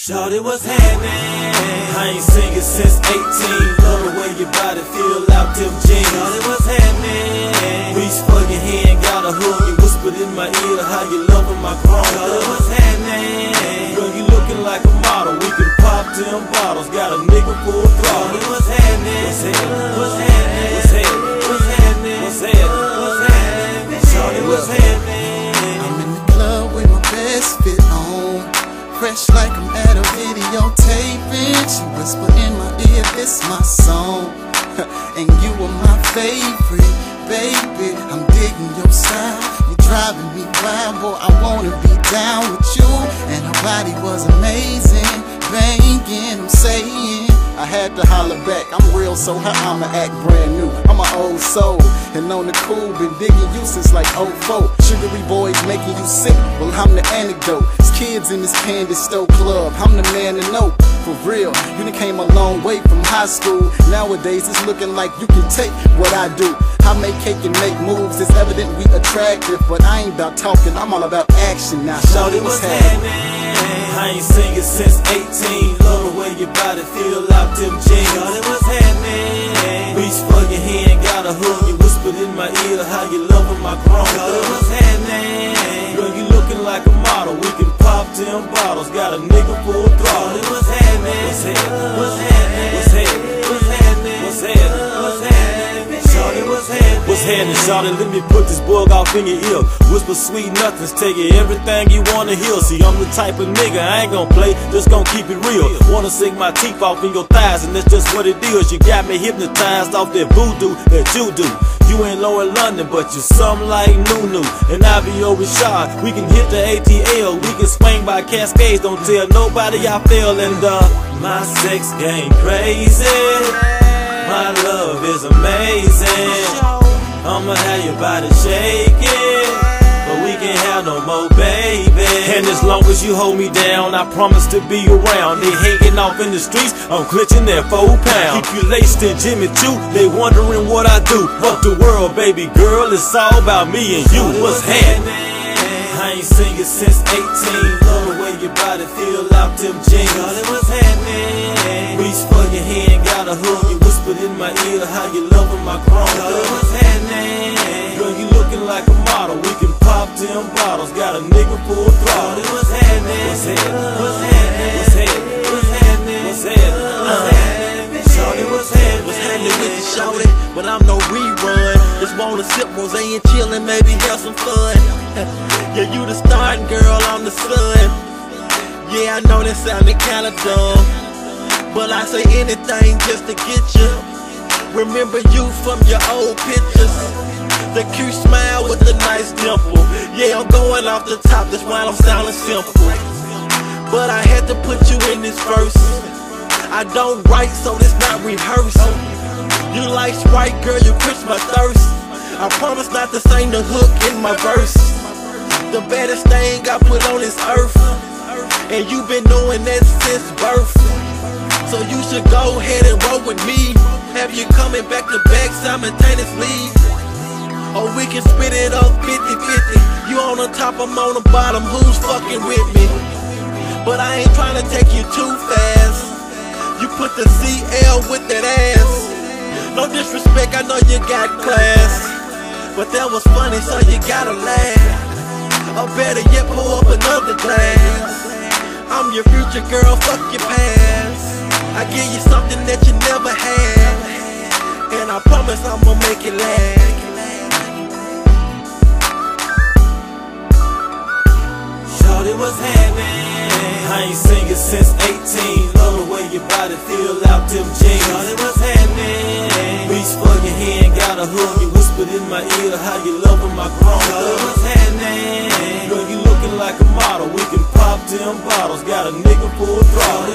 Shawty, what's happening? I ain't seen it since 18. Love the way your body feel out them jeans. Shawty, what's happening? Reach for your hand, got a hug. You whispered in my ear how you loving my grown. Shawty, what's happening? Girl, you looking like a model. We can pop them bottles. Got a nigga full throttle. Shawty, what's happening? What's happening? What's happening? What's happening? What's happening? What's happening? What's happening? Shawty, what's happening? I'm in the club with my best fit on, fresh like I'm at a videotaping. She whisper in my ear, this my song, and you are my favorite, baby. I'm digging your style, you're driving me wild, boy. I wanna be down with you. And her body was amazing, banging. I'm saying I had to holler back. I'm real, so how I'ma act brand new? I'm an old soul, and on the cool, been digging you since like '04. Sugary boys making you sick, well I'm the antidote. It's kids in this candy store club, I'm the man to know. For real, you done came a long way from high school. Nowadays it's looking like you can take what I do. I make cake and make moves, it's evident we attractive, but I ain't about talking, I'm all about action now. Shawty, what's happening? I ain't seen it since 18. Love the way your body feel out them jeans. Shawty, what's happening? Reach for your hand, got a hug. You whispered in my ear how you loving my grown. Shawty, what's happening? Girl, you looking like a model. We can pop them bottles. Got a nigga full throttle. Shawty, what's happening? What's happening? What's happening? What's happening? What's happening? What's happening? What's happening? Shawty, what's happening? What's happening, shawty? Let me put this bug off in your ear. Whisper sweet nothings, tell you everything you wanna hear. See, I'm the type of nigga, I ain't gon' play, just gon' keep it real. Wanna sink my teeth off in your thighs, and that's just what it is. You got me hypnotized off that voodoo that you do. You ain't low in London, but you something like Nunu. And I be over shot, we can hit the ATL, we can swing by Cascades. Don't tell nobody I fell, and my sex game crazy. My love is amazing. I'ma have your body shaking, but we can't have no more, baby. And as long as you hold me down, I promise to be around. They hating off in the streets, I'm clenching that 4 pound. Keep you laced in Jimmy Choo, they wondering what I do. Fuck the world, baby girl, it's all about me and you. What's happening? I ain't seen it since 18. Love the way your body feel out them jeans. Shawty, what's happening? Reach for your hand, got a hug. You whispered in my ear how you loving my grown. Shawty, what's happening? Girl, you looking like a model. We can pop them bottles. Got a nigga full throttle. Shawty, what's happening? What's happening? What's happening? What's happening? What's happening? What's happening? Shawty, what's happening? What's happening with you, shawty? But I'm no rerun. Just wanna sip rosé and chill and maybe have some fun. Yeah, you the starting girl, I'm the sun. Yeah, I know that sounded kinda dumb, but I say anything just to get you. Remember you from your old pictures, the cute smile with the nice dimple. Yeah, I'm going off the top, that's why I'm sounding simple. But I had to put you in this verse. I don't write, so this not rehearsed. You like Sprite, girl, you quench my thirst. I promise not to sing the hook in my verse. The baddest thing I put on this earth, and you've been doing that since birth. So you should go ahead and roll with me. Have you coming back to back simultaneously? Or we can split it up 50-50. You on the top, I'm on the bottom, who's fucking with me? But I ain't trying to take you too fast. You put the CL with that ass. No disrespect, I know you got class, but that was funny, so you gotta laugh. Or better yet, pour up another glass. I'm your future girl, fuck your past. I give you something that you never had, and I promise I'ma make it last. Shawty, what's happening? I ain't seen it since 18. Love the way your body feel out them jeans. Shawty, what's happening? Reach for your hand, got a hug. You whispered in my ear how you loving my grown. Shawty, what's happening? Girl, you looking like a model. We can pop them bottles. Got a nigga full throttle.